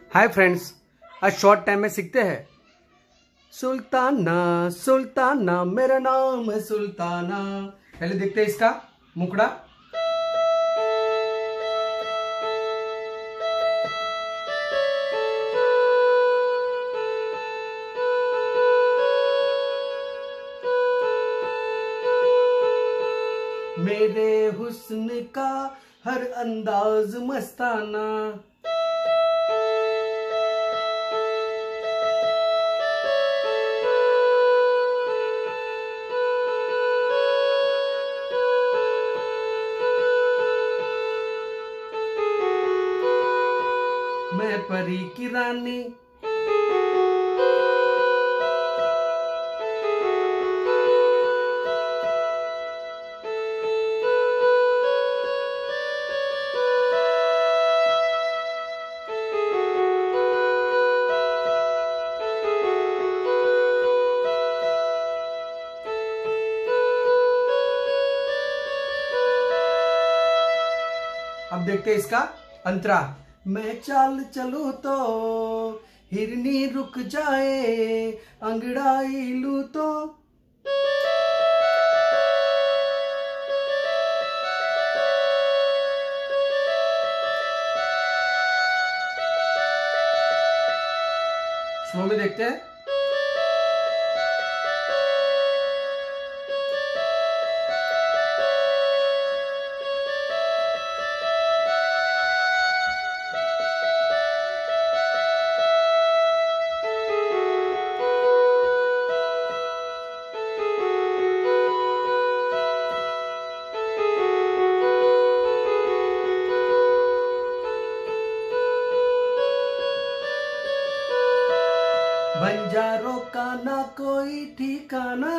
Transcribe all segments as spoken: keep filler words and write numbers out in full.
हाय friends, आज short time में सीखते हैं सुल्ताना सुल्ताना मेरा नाम है सुल्ताना। पहले देखते हैं इसका मुखड़ा। मेरे हुस्न का हर अंदाज मस्ताना, मैं परी की रानी। अब देखते हैं इसका अंतरा। मैं चाल चलूं तो हिरनी रुक जाए, अंगड़ाई लूं तो स्लो में देखते हैं। बंजारों का ना कोई ठिकाना।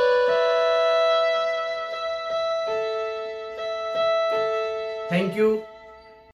Thank you.